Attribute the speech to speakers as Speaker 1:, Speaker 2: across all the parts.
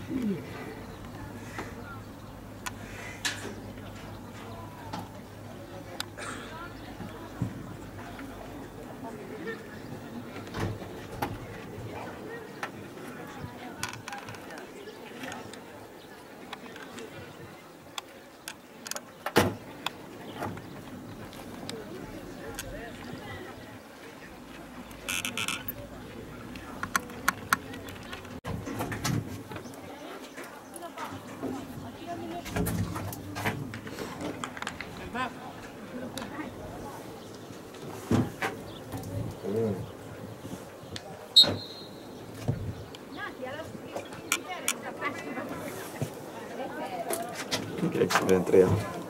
Speaker 1: Και 6-3.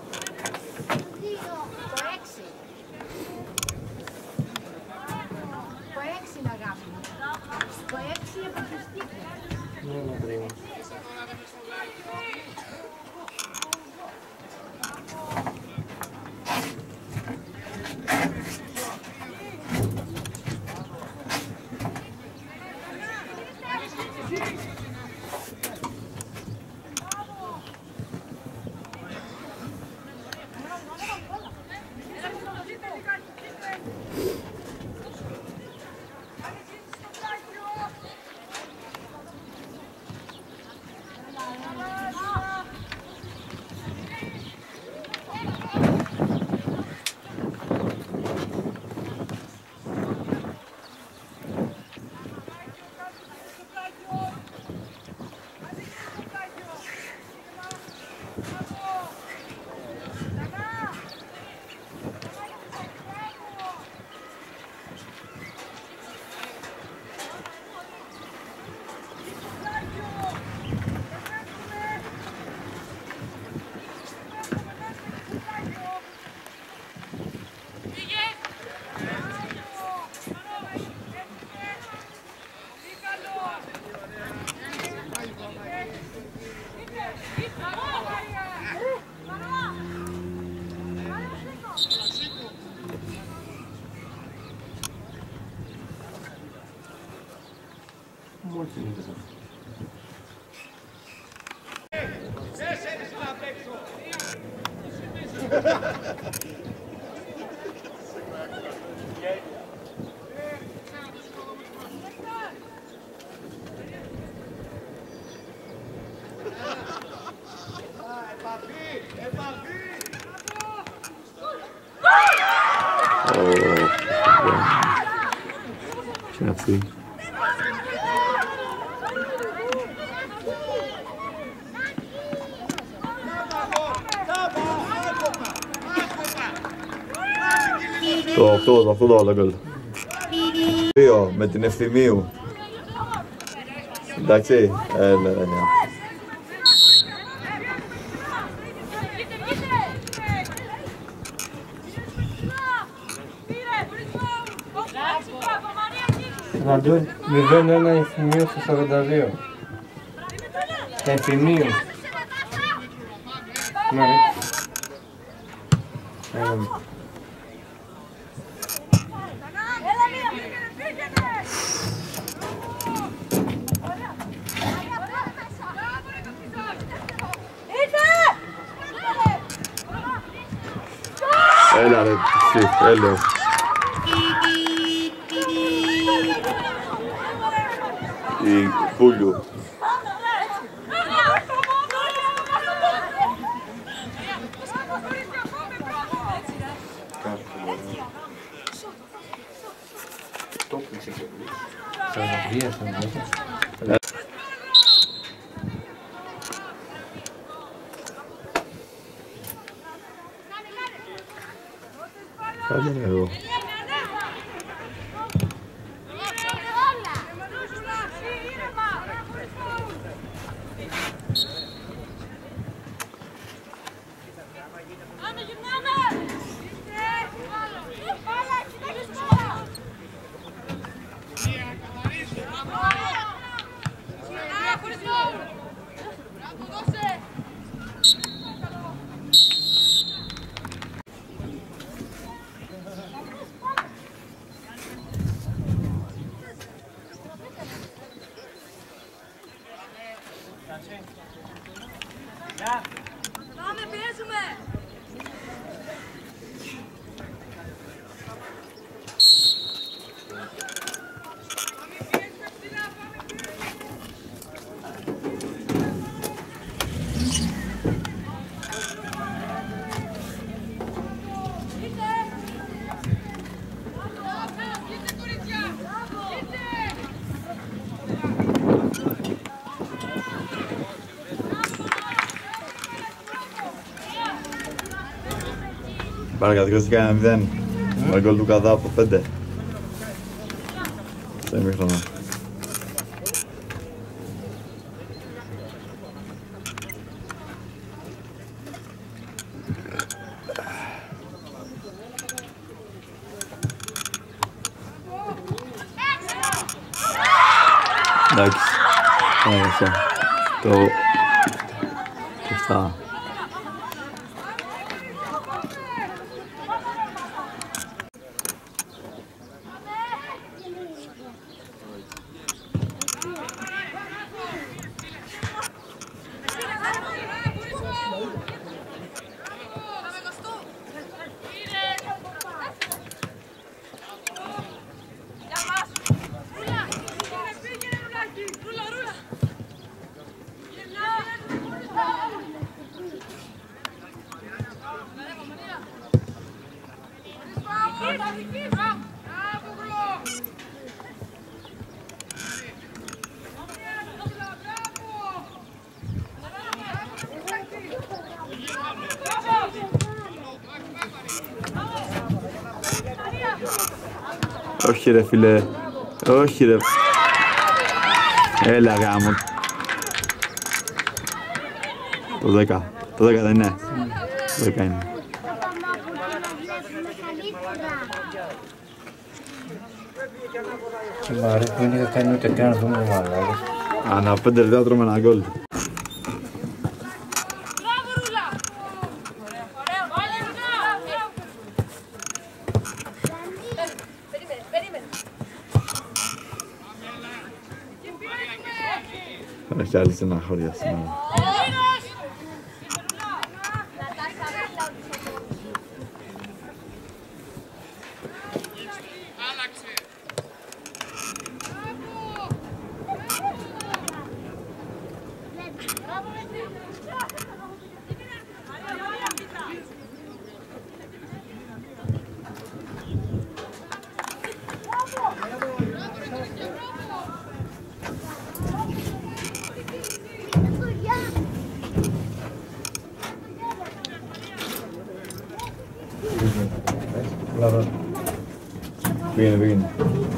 Speaker 1: Merci. Το 8 το γκολ. 2 με την Ευθυμίου. Εντάξει, ναι.
Speaker 2: Ραντούρ 0-1 Ευθυμίου στο 42. Ευθυμίου. Ναι.
Speaker 1: Έλα ρε, έλεος. Η Πούλιου.
Speaker 2: Το κλείσε και ο
Speaker 1: Κάνε εδώ.
Speaker 3: Πάμε, πιέζουμε!
Speaker 1: Παρακατηγορήθηκε 1-0. Με γκολ του Καδά από 5. Στο ημίχρονο. Εντάξει. Ωραία. Το 7. Όχι ρε φίλε, όχι ρε. Έλα γάμο. Το 10, το 10 δεν είναι. Το 10 είναι.
Speaker 2: Μ' αρέσει που είναι κάνει ούτε καν δούμε μαλάκες.
Speaker 1: Ανά 5 λεπτά τρώμε ένα γκολ. Έχει άλλη στεναχώρια σήμερα. Πήγαινε, πήγαινε.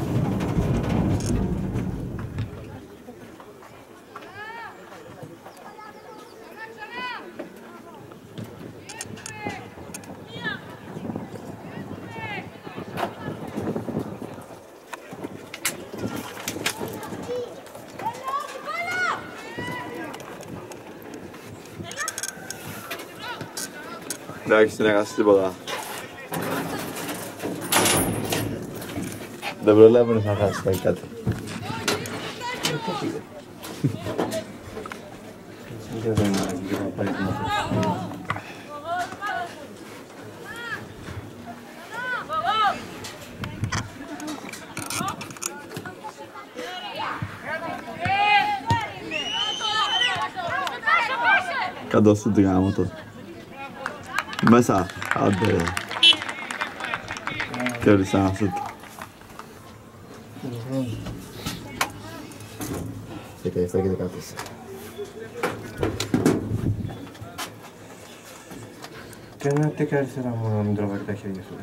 Speaker 1: Εντάξει, δεν έκανες τίποτα. Δεν προλάβαινες να χάσεις πάει κάτι. Κάτω σου τη γάμο το. Μέσα, άντε. Κέρδισα ένα σούτ. 17 και 14.
Speaker 2: Και να τι κάνεις ένα μόνο να μην τραβάει τα χέρια σου.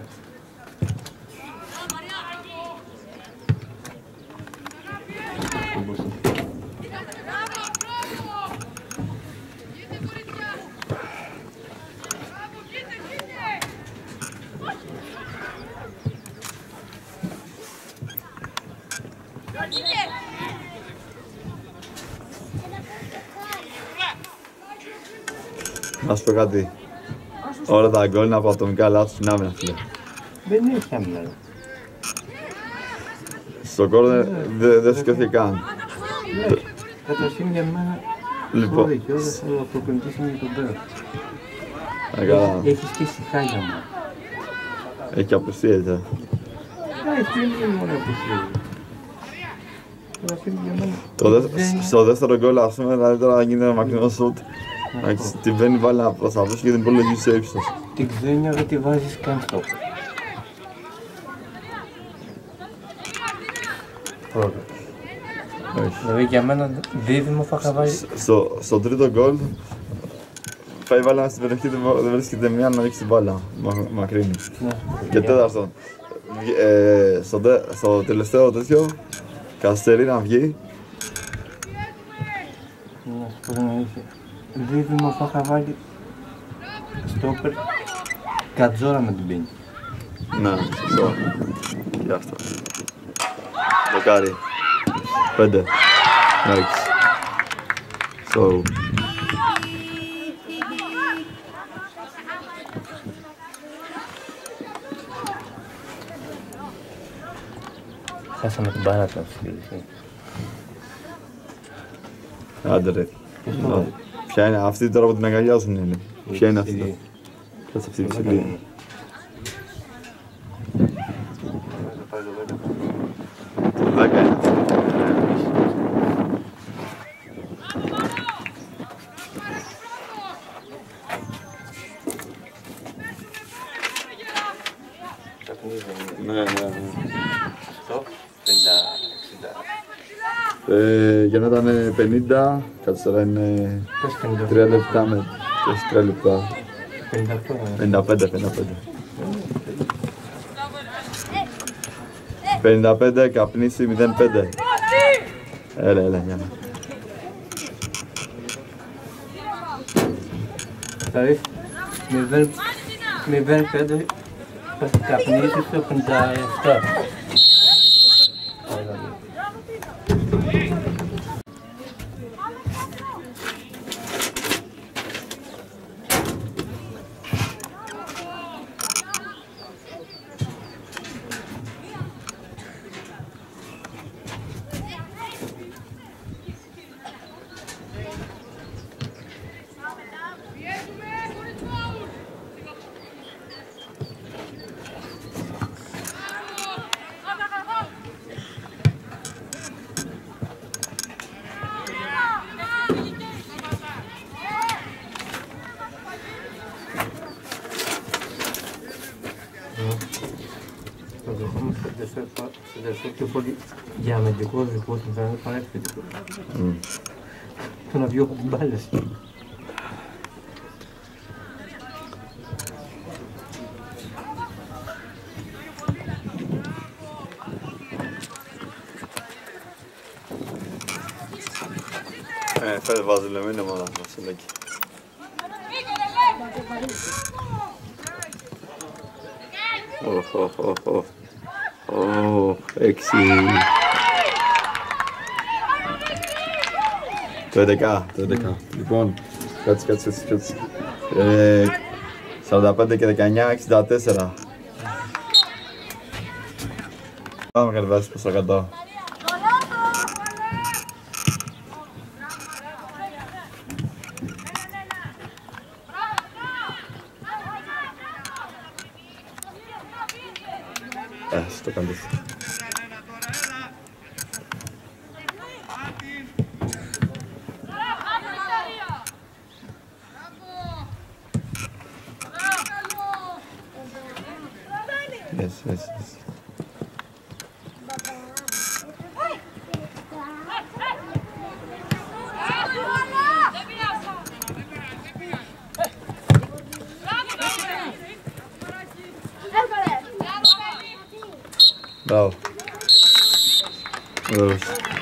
Speaker 1: Να σου πω κάτι. Όλα τα γκολ είναι από ατομικά λάθος στην άμυνα, φίλε.
Speaker 2: Δεν έχει άμυνα.
Speaker 1: Στο κόρνερ δεν σκέφτηκε καν.
Speaker 2: Καταρχήν για μένα
Speaker 1: Λοιπόν.
Speaker 2: Όχι, και όλες ο προπονητής είναι για τον Πέρα.
Speaker 1: Καλά.
Speaker 2: Έχεις και ησυχάγια μου.
Speaker 1: Έχει απουσίες,
Speaker 2: Αυτό είναι μόνο απουσίες. Τώρα φύγει για μένα.
Speaker 1: Στο δεύτερο γκολ, ας πούμε, δηλαδή τώρα γίνεται ένα μακρινό σουτ. Τη βαίνει βάλει να προσπαθήσει και δεν μπορεί να λογίσει σε ύψος.
Speaker 2: Την ξένια δεν τη βάζεις καν στο. Πρώτο. Δηλαδή για μένα δίδυμο θα είχα βάλει.
Speaker 1: Στο τρίτο γκολ, πάει βάλει στην περιοχή, δεν βρίσκεται μία να ρίξει την μπάλα. Μακρύνει. Και τέταρτον, στο τελευταίο τέτοιο, καθυστερεί να βγει.
Speaker 2: Να σου πω την αλήθεια. Δίδυμο θα είχα βάλει στόπερ Κατζόρα με την πίνη.
Speaker 1: Ναι, σωστό. Και αυτό. Δεκάρι. 5. Εντάξει. So.
Speaker 2: Χάσαμε την παράταση.
Speaker 1: Άντε ρε. Ποια είναι αυτή τώρα που την αγκαλιάζουν είναι. Ποια είναι αυτή. Ποια είναι αυτή η ψηλή. Το 10 είναι αυτό. Ναι, ναι, ναι.
Speaker 2: Στο 50-60.
Speaker 1: Για να ήταν 50, κάτσε τώρα είναι 3 λεπτά με 3 λεπτά. 55, καπνίσει 05. Έλα, για να.
Speaker 2: Δηλαδή 0-5 θα καπνίσεις το 57. Το δεχόμαστε στο τελευταίο πιο πολύ για αμυντικό δικό του φαίνεται πανεπιστημιακό. Το να διώχνω την μπάλες.
Speaker 1: Φέρε βαζελεμένη ομάδα, Βασιλάκη. Έξι. Το 11. Λοιπόν, κάτσε. 45 και 19, 64. Πάμε κατεβάσεις προς τα κάτω. Στο κάνεις. Yes. Bravo.